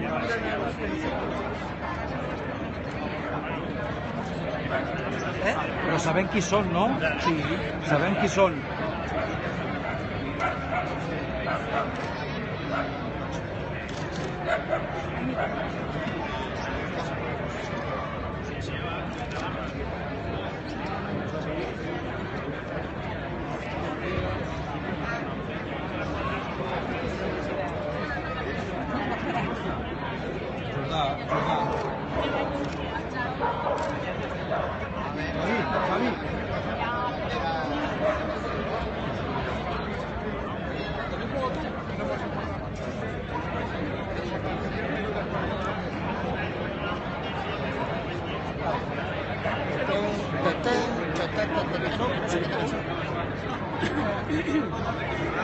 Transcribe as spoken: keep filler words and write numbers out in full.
Eh? Però sabem qui són, no? Sí, sabem qui són. Xavi.